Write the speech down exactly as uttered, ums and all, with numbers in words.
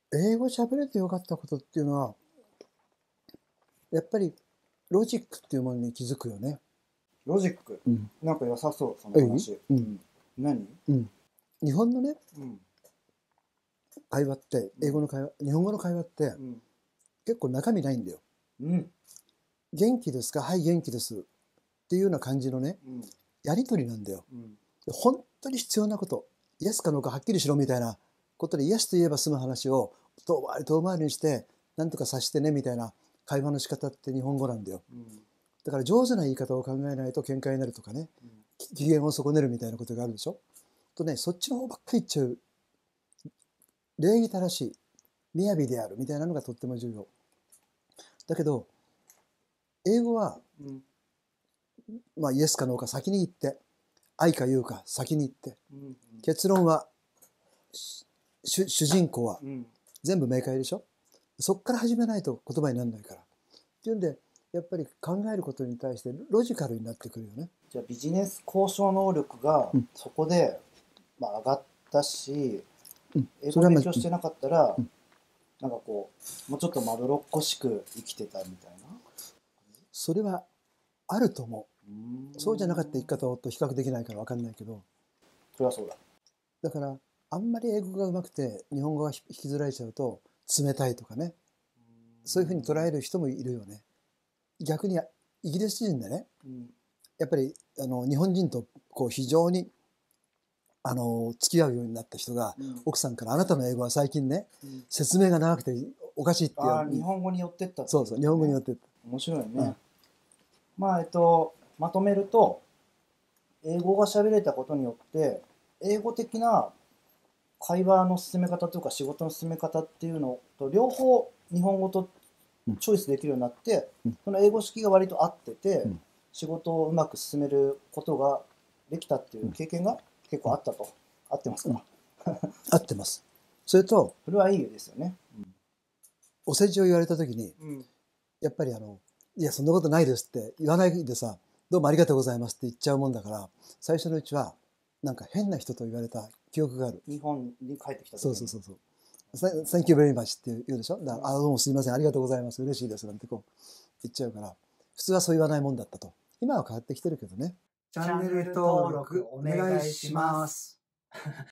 英語喋れてよかったことっていうのは、やっぱりロジックっていうものに気づくよね。 ロジック、 うん。 なんか良さそう、その話。 うんうん何うん。日本のね、 うん会話って、英語の会話、日本語の会話ってうん結構中身ないんだよ。 うん元気ですか？はい、元気です。っていうような感じのね、 うんやりとりなんだよ。 うん本当に必要なこと、イエスかノーかはっきりしろみたいなことで、イエスと言えば済む話を遠回り遠回りにして、なんとかさしてねみたいな会話の仕方って日本語なんだよ。 うんだから上手な言い方を考えないと喧嘩になるとかね、機嫌を損ねるみたいなことがあるでしょ。とね、そっちの方ばっかり言っちゃう。礼儀正しい、雅であるみたいなのがとっても重要。だけど、英語は、 うんまあ、イエスかノーか先に言って、愛か言うか先に言って、 うん結論は、主主人公はうん全部明快でしょ。そっから始めないと言葉にならないから。っていうんで、やっぱり考えることに対してロジカルになってくるよね。 じゃあビジネス交渉能力がうんそこで、まあ、上がったし、 うん、 英それはまあ、 語勉強してなかったら、 うんなんかこうもうちょっとまどろっこしく生きてたみたいな。 それはあると思うーんう。そうじゃなかった生き方と比較できないから分かんないけど、 それはそうだ。 だからあんまり英語が上手くて日本語が引きずられちゃうと冷たいとかね、そういうふうに捉える人もいるよね。逆にイギリス人でね、 うんやっぱりあの日本人とこう非常にあの付き合うようになった人が、 うん奥さんから「あなたの英語は最近ね、 うん説明が長くておかしい」って言わああ、 れて、 日本語に寄ってったっていうことね。 そうそう、日本語によって、 面白いね。 うん、 まあ、えっと、まとめると、英語が喋れたことによって、英語的な会話の進め方というか仕事の進め方っていうのと両方日本語とチョイスできるようになって、 うんその英語式が割と合ってて、 うん仕事をうまく進めることができたっていう経験が結構あったと。合ってますか？ 合ってます。それとそれはいいですよね。 お世辞を言われた時に、 うんやっぱりあの「いやそんなことないです」って言わないでさ「どうもありがとうございます」って言っちゃうもんだから、最初のうちはなんか変な人と言われた記憶がある。 日本に帰ってきた時に。 そうそうそうそう。Thank you very much って言うでしょ。だから、あ、どうもすいません、ありがとうございます、嬉しいですなんてこう言っちゃうから、普通はそう言わないもんだったと。今は変わってきてるけどね。 チャンネル登録お願いします。